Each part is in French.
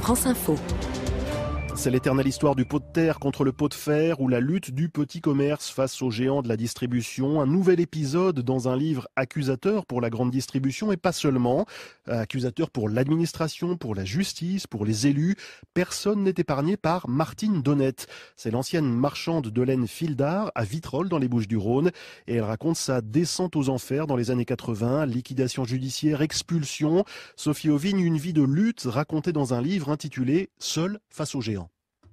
France Info. C'est l'éternelle histoire du pot de terre contre le pot de fer ou la lutte du petit commerce face aux géants de la distribution. Un nouvel épisode dans un livre accusateur pour la grande distribution et pas seulement. Accusateur pour l'administration, pour la justice, pour les élus. Personne n'est épargné par Martine Donnette. C'est l'ancienne marchande de laine fil d'art à Vitrolles dans les Bouches-du-Rhône. Et elle raconte sa descente aux enfers dans les années 80, liquidation judiciaire, expulsion. Sophie Auvigne, une vie de lutte racontée dans un livre intitulé « Seule face aux géants ».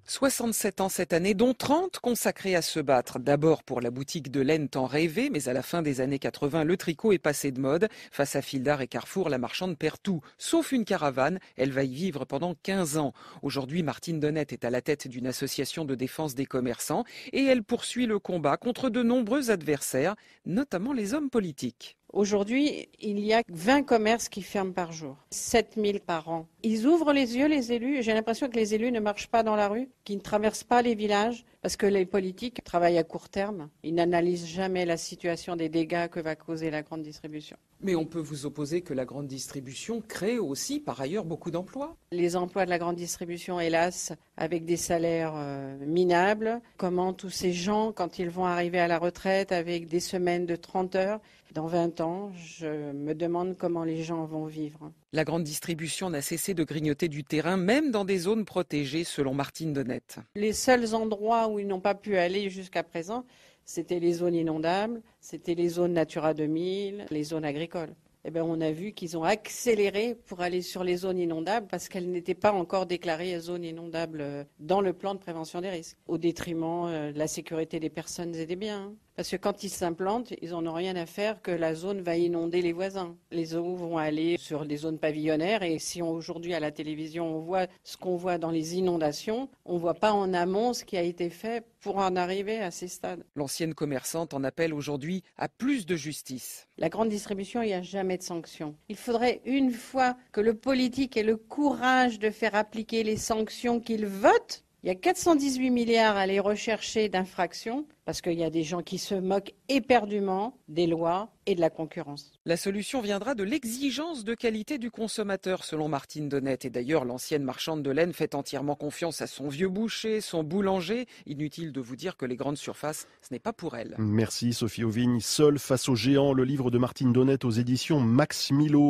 67 ans cette année, dont 30 consacrés à se battre. D'abord pour la boutique de laine tant rêvée, mais à la fin des années 80, le tricot est passé de mode. Face à Fildar et Carrefour, la marchande perd tout, sauf une caravane. Elle va y vivre pendant 15 ans. Aujourd'hui, Martine Donnette est à la tête d'une association de défense des commerçants et elle poursuit le combat contre de nombreux adversaires, notamment les hommes politiques. Aujourd'hui, il y a 20 commerces qui ferment par jour, 7000 par an. Ils ouvrent les yeux, les élus. J'ai l'impression que les élus ne marchent pas dans la rue, qu'ils ne traversent pas les villages, parce que les politiques travaillent à court terme. Ils n'analysent jamais la situation des dégâts que va causer la grande distribution. Mais on peut vous opposer que la grande distribution crée aussi, par ailleurs, beaucoup d'emplois. Les emplois de la grande distribution, hélas, avec des salaires minables. Comment tous ces gens, quand ils vont arriver à la retraite avec des semaines de 30 heures, dans 20 ans, je me demande comment les gens vont vivre. La grande distribution n'a cessé de grignoter du terrain, même dans des zones protégées, selon Martine Donnette. Les seuls endroits où ils n'ont pas pu aller jusqu'à présent, c'était les zones inondables, c'était les zones Natura 2000, les zones agricoles. Eh bien, on a vu qu'ils ont accéléré pour aller sur les zones inondables parce qu'elles n'étaient pas encore déclarées zones inondables dans le plan de prévention des risques, au détriment de la sécurité des personnes et des biens. Parce que quand ils s'implantent, ils n'en ont rien à faire que la zone va inonder les voisins. Les eaux vont aller sur les zones pavillonnaires et si aujourd'hui à la télévision on voit ce qu'on voit dans les inondations, on ne voit pas en amont ce qui a été fait pour en arriver à ces stades. L'ancienne commerçante en appelle aujourd'hui à plus de justice. La grande distribution, il n'y a jamais de sanctions. Il faudrait une fois que le politique ait le courage de faire appliquer les sanctions qu'il vote. Il y a 418 milliards à aller rechercher d'infractions parce qu'il y a des gens qui se moquent éperdument des lois et de la concurrence. La solution viendra de l'exigence de qualité du consommateur, selon Martine Donnette. Et d'ailleurs, l'ancienne marchande de laine fait entièrement confiance à son vieux boucher, son boulanger. Inutile de vous dire que les grandes surfaces, ce n'est pas pour elle. Merci Sophie Auvigne. Seule face aux géants, le livre de Martine Donnette aux éditions Max Milo.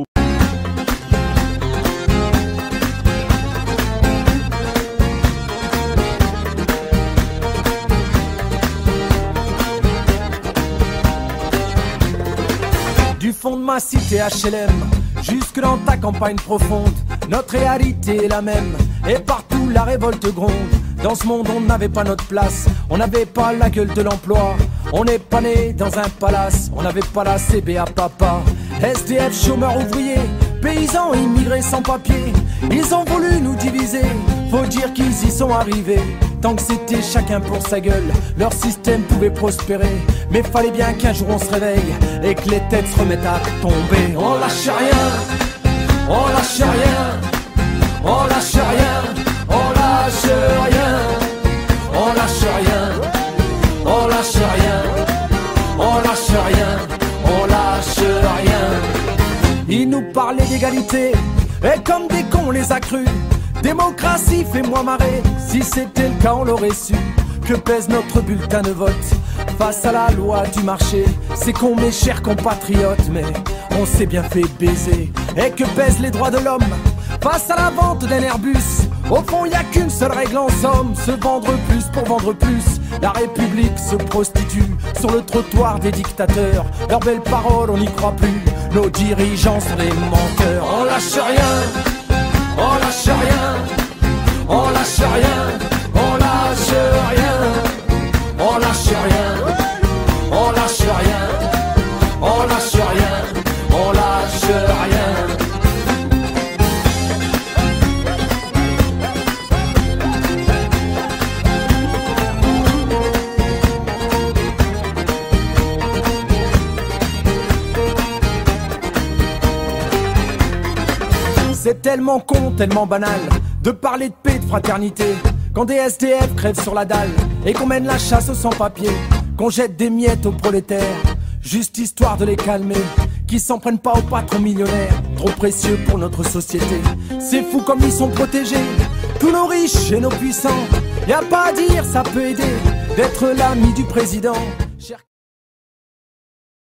Du fond de ma cité HLM, jusque dans ta campagne profonde, notre réalité est la même, et partout la révolte gronde. Dans ce monde on n'avait pas notre place, on n'avait pas la gueule de l'emploi, on n'est pas né dans un palace, on n'avait pas la CBA papa. SDF, chômeurs ouvriers, paysans immigrés sans papier, ils ont voulu nous diviser, faut dire qu'ils y sont arrivés. Tant que c'était chacun pour sa gueule, leur système pouvait prospérer. Mais fallait bien qu'un jour on se réveille et que les têtes se remettent à tomber. On lâche rien, on lâche rien, on lâche rien, on lâche rien, on lâche rien, on lâche rien, on lâche rien, on lâche rien. Ils nous parlaient d'égalité et comme des cons on les a crus. Démocratie, fais-moi marrer, si c'était le cas on l'aurait su. Que pèse notre bulletin de vote face à la loi du marché? C'est con mes chers compatriotes, mais on s'est bien fait baiser. Et que pèsent les droits de l'homme face à la vente d'un Airbus? Au fond y a qu'une seule règle en somme, se vendre plus pour vendre plus. La République se prostitue sur le trottoir des dictateurs. Leurs belles paroles on n'y croit plus, nos dirigeants sont des menteurs. On lâche rien, on lâche rien, on lâche rien, on lâche rien, on lâche rien, on lâche rien, on lâche rien, on lâche rien. C'est tellement con, tellement banal de parler de paix, de fraternité, quand des SDF crèvent sur la dalle et qu'on mène la chasse aux sans-papiers, qu'on jette des miettes aux prolétaires, juste histoire de les calmer, qui s'en prennent pas aux patrons millionnaires, trop précieux pour notre société. C'est fou comme ils sont protégés, tous nos riches et nos puissants. Y a pas à dire, ça peut aider d'être l'ami du président.